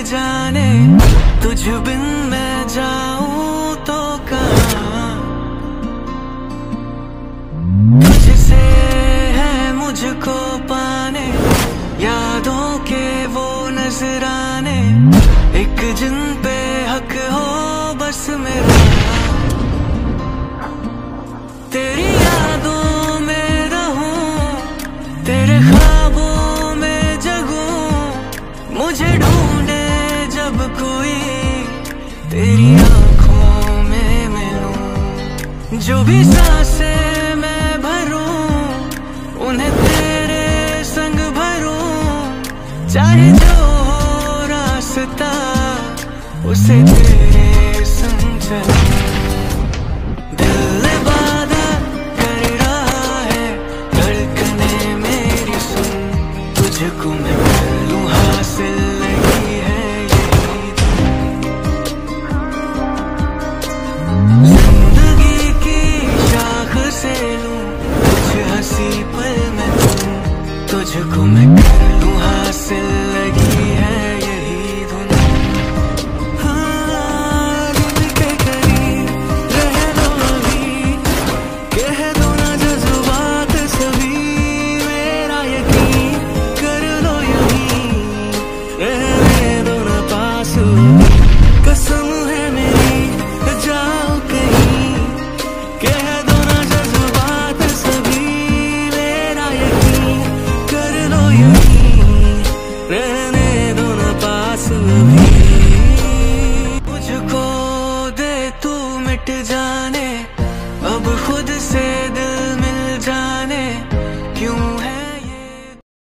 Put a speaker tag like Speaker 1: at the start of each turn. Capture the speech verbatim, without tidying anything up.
Speaker 1: जाने तुझ बिन मैं जाऊं तो कहाँ। तुझसे है मुझको पाने यादों के वो नजराने, एक जिन पे हक हो बस मेरा। तेरी यादों में रहूं, तेरे ख्वाबों में जगूं, मुझे ढूंढे जब कोई तेरी आंखों में मिलूं। जो भी सांसें मैं भरूं उन्हें तेरे संग भरूं, चाहे जो हो रास्ता उसे तेरे संग चलूं। तुझको मैं कर लूं हासिल नहीं है यही जिंदगी की शाख से लूं कुछ हंसी पल में तुम। तुझको मैं कर लूं हासिल लगी है यही धुन। हाँ दिल के करीब रह दो अभी, कह दो ना जज्बात सभी, मेरा यकीन कसम है मेरी जाओ कहीं, कह दो ना जज्बात सभी, मेरा यकीन कर लो यहीं, रहने दो ना पास अभी। मुझको दे तू मिट जाने अब खुद से दिल